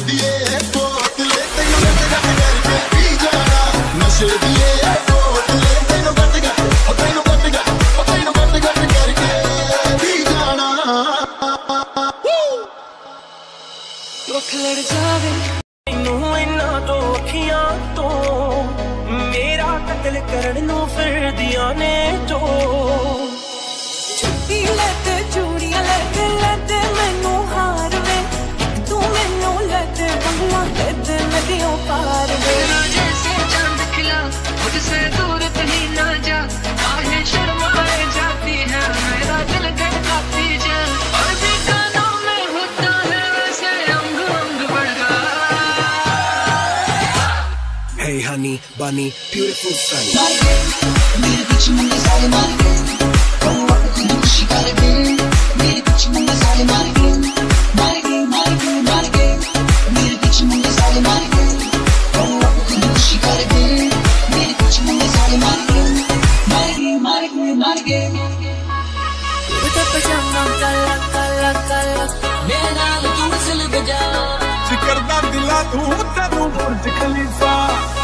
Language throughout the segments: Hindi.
दिए बोतले तेनों गट गट करके पी जाना, नशे दिए बोतले तेनों गट गट करके पी जाना। रुख लड़ जावे मैनू इन्ना तो अखियां तो, मेरा कत्ल करन नू फिरदियां ने जो। छुट्टी लैते चूड़ियां लैते लैते मैनू हार वे, तू मैनू लैते बंगला लैते नदियों पार वे। जैसे चांद खिला मुझसे दूर कहीं ना जा, काहे शर्माए जाती है मेरा दिल धड़काती जा। और भी कानों में होता है वैसे अंग अंग बढ़ा। Hey honey, bunny, beautiful sunny. मेरे पीछे मुंगे सारे मार गए, खुशी कर गए। मेरे पीछे मुंगे सारे मार गए, मार गए मार गए मार गए। मेरे पीछे मुंगे सारे मार गए, खुशी कर गए। मेरे पीछे मुंगे सारे मार गए, मार गए मार गए मार गए। उठे पजामा काला काला काला, मेरे नाल तू चल बजा। जिक्र दा दिला तू तेनू बुर्ज खलीफा।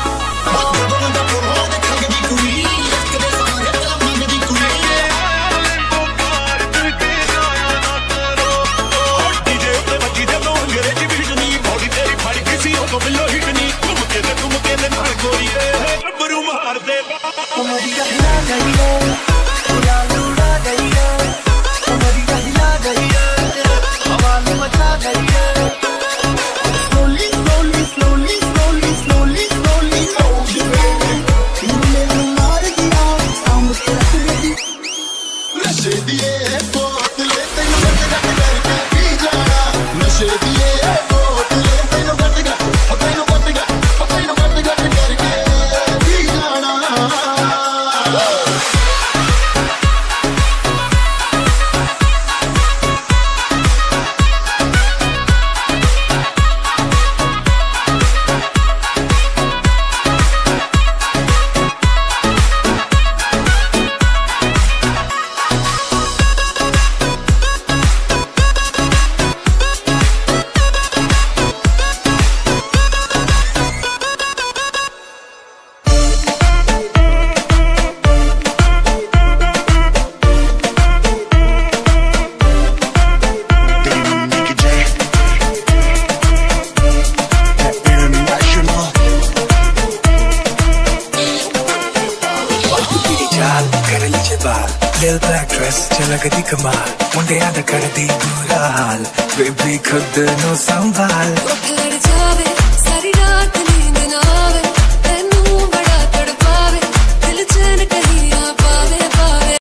नशे दिए बोतले तेनों गट गट करके पी जाना, नशे दिए बोतले तेनों गट गट करके पी जाना। Little black dress, झलकदी कमाल, मुंडियां दा करदी बुरा हाल, बेबी खुद नो संभाल। रुख लड़ जावे